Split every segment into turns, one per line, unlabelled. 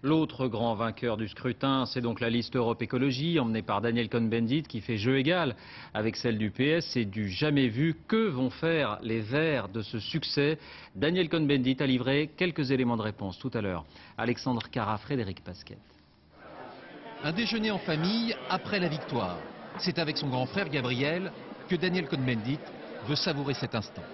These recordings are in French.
L'autre grand vainqueur du scrutin, c'est donc la liste Europe Écologie, emmenée par Daniel Cohn-Bendit, qui fait jeu égal avec celle du PS. C'est du jamais vu. Que vont faire les Verts de ce succès? Daniel Cohn-Bendit a livré quelques éléments de réponse tout à l'heure. Alexandre Carra, Frédéric Pasquet.
Un déjeuner en famille après la victoire. C'est avec son grand frère Gabriel que Daniel Cohn-Bendit veut savourer cet instant.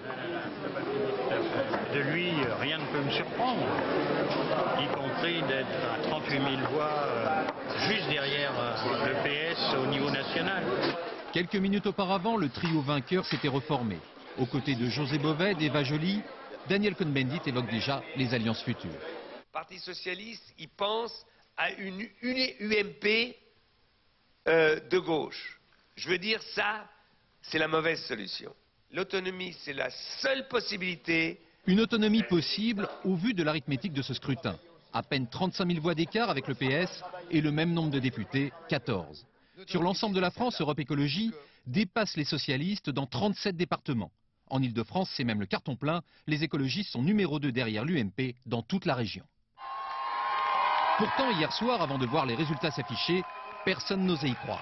De lui, rien ne peut me surprendre, y compris d'être à 38 000 voix juste derrière le PS au niveau national.
Quelques minutes auparavant, le trio vainqueur s'était reformé. Aux côtés de José Bové, d'Eva Joly, Daniel Cohn-Bendit évoque déjà les alliances futures.
Le Parti socialiste, il pense à une UMP de gauche. Je veux dire, ça, c'est la mauvaise solution. L'autonomie, c'est la seule possibilité.
Une autonomie possible au vu de l'arithmétique de ce scrutin. À peine 35 000 voix d'écart avec le PS et le même nombre de députés, 14. Sur l'ensemble de la France, Europe Écologie dépasse les socialistes dans 37 départements. En Ile-de-France, c'est même le carton plein. Les écologistes sont numéro 2 derrière l'UMP dans toute la région. Pourtant, hier soir, avant de voir les résultats s'afficher, personne n'osait y croire.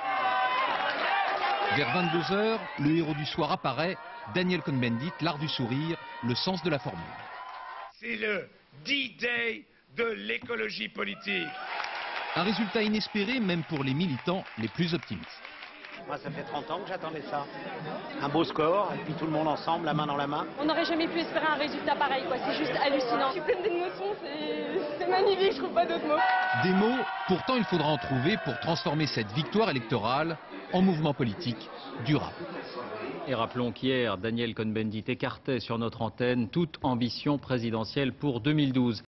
Vers 22 h, le héros du soir apparaît, Daniel Cohn-Bendit, l'art du sourire, le sens de la formule.
C'est le D-Day de l'écologie politique.
Un résultat inespéré même pour les militants les plus optimistes.
Moi, ça fait 30 ans que j'attendais ça. Un beau score, et puis tout le monde ensemble, la main dans la main.
On n'aurait jamais pu espérer un résultat pareil, quoi. C'est juste hallucinant. Je suis pleine d'émotions, c'est magnifique, je trouve pas d'autres mots.
Des mots, pourtant il faudra en trouver pour transformer cette victoire électorale en mouvement politique durable.
Et rappelons qu'hier, Daniel Cohn-Bendit écartait sur notre antenne toute ambition présidentielle pour 2012.